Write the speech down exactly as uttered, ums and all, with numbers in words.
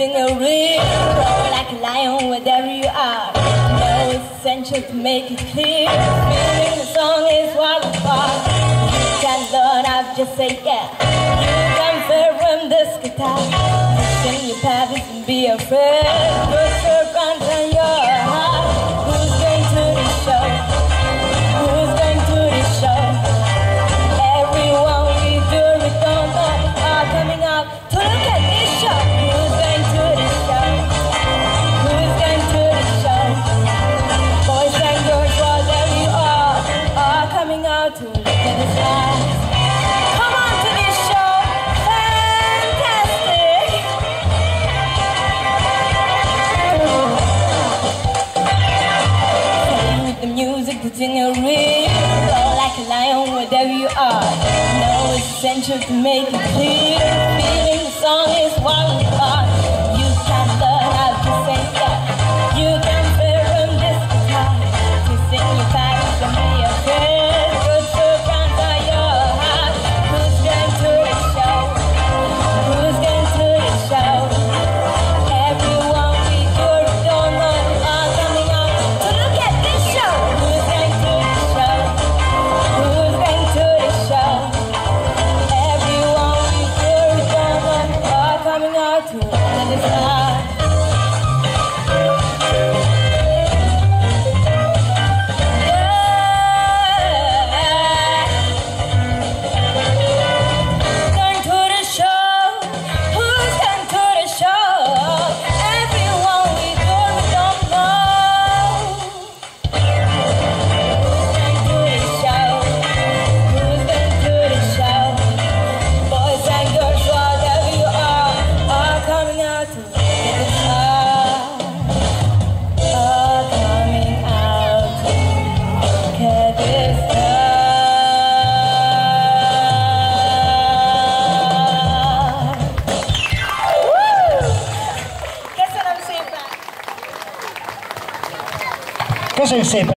in your rear, roar like a lion wherever you are. No, it's essential to make it clear. Feeling the song is what it's for. You can learn, I've just say yeah. You can feel from this guitar. Sing your paths and be afraid. Put your guns on your heart. Who's going to the show? Who's going to the show? Everyone we do, we don't know, are coming out to look at this show. Who's going to the show? Who's going to the show? Boys and girls, whatever you are, are coming out to look at the stars. Come on to this show, fantastic! Play with the music that's in your ear, roar like a lion wherever you are. No, it's essential to make it clear. Feeling the song is what we are. You can learn how to sing that. You can feel from this guitar. To sing your facts and be afraid. Put your hands on your heart. Who's going to the show? Who's going to the show? Everyone we do don't know are coming out to look at this show. Who's going to the show? Who's going to the show? Everyone we do don't know are coming out to look at the stars. Köszönjük szépen!